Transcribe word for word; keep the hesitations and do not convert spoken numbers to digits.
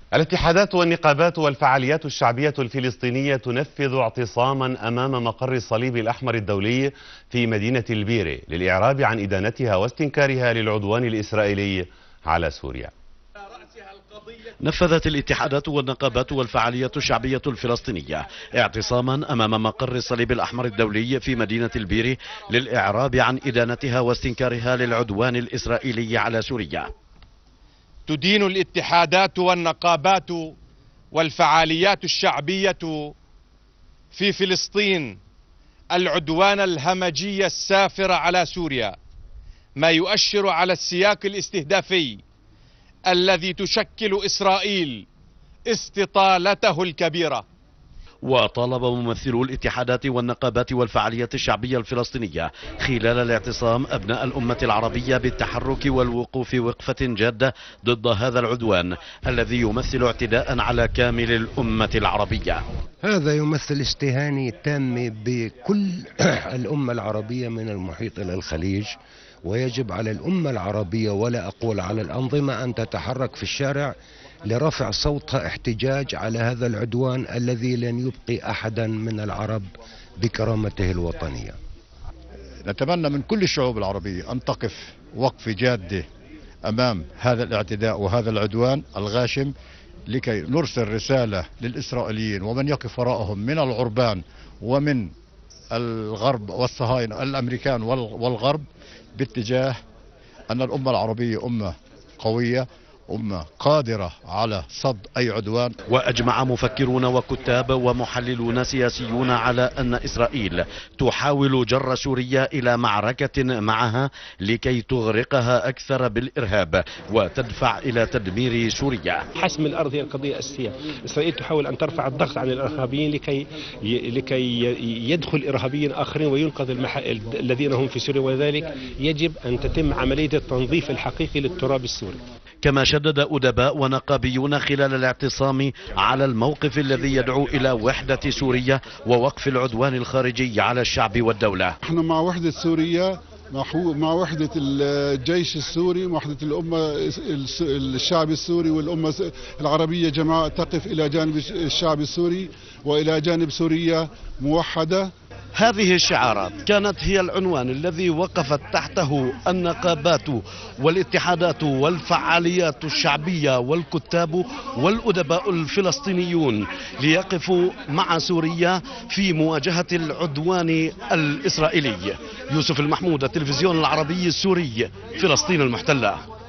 الاتحادات والنقابات والفعاليات الشعبية الفلسطينية تنفذ اعتصاما أمام مقر الصليب الأحمر الدولي في مدينة البيرة للإعراب عن إدانتها واستنكارها للعدوان الإسرائيلي على سوريا. نفذت الاتحادات والنقابات والفعاليات الشعبية الفلسطينية اعتصاما أمام مقر الصليب الأحمر الدولي في مدينة البيرة للإعراب عن إدانتها واستنكارها للعدوان الإسرائيلي على سوريا. تدين الاتحادات والنقابات والفعاليات الشعبية في فلسطين العدوان الهمجي السافر على سوريا، ما يؤشر على السياق الاستهدافي الذي تشكل إسرائيل استطالته الكبيرة. وطالب ممثلو الاتحادات والنقابات والفعاليات الشعبية الفلسطينية خلال الاعتصام أبناء الأمة العربية بالتحرك والوقوف وقفة جادة ضد هذا العدوان الذي يمثل اعتداء على كامل الأمة العربية. هذا يمثل استهانة تامة بكل الأمة العربية من المحيط إلى الخليج، ويجب على الأمة العربية ولا أقول على الأنظمة أن تتحرك في الشارع لرفع صوتها احتجاج على هذا العدوان الذي لن يبقي أحدا من العرب بكرامته الوطنية. نتمنى من كل الشعوب العربية أن تقف وقفة جادة أمام هذا الاعتداء وهذا العدوان الغاشم، لكي نرسل رسالة للإسرائيليين ومن يقف وراءهم من العربان ومن الغرب والصهاينة الأمريكان والغرب باتجاه أن الأمة العربية أمة قوية، أمة قادرة على صد أي عدوان. وأجمع مفكرون وكتاب ومحللون سياسيون على أن إسرائيل تحاول جر سوريا إلى معركة معها لكي تغرقها أكثر بالإرهاب وتدفع إلى تدمير سوريا. حسم الأرض هي القضية الأساسية. إسرائيل تحاول أن ترفع الضغط عن الإرهابيين لكي لكي يدخل إرهابيين آخرين وينقذ المح... الذين هم في سوريا، وذلك يجب أن تتم عملية التنظيف الحقيقي للتراب السوري. كما شدد أدباء ونقابيون خلال الاعتصام على الموقف الذي يدعو إلى وحدة سوريا ووقف العدوان الخارجي على الشعب والدولة. نحن مع وحدة سوريا، مع وحدة الجيش السوري، مع وحدة الأمة الشعب السوري والأمة العربية جماعة تقف إلى جانب الشعب السوري وإلى جانب سوريا موحدة. هذه الشعارات كانت هي العنوان الذي وقفت تحته النقابات والاتحادات والفعاليات الشعبية والكتاب والأدباء الفلسطينيون ليقفوا مع سوريا في مواجهة العدوان الإسرائيلي. يوسف المحمود، التلفزيون العربي السوري، فلسطين المحتلة.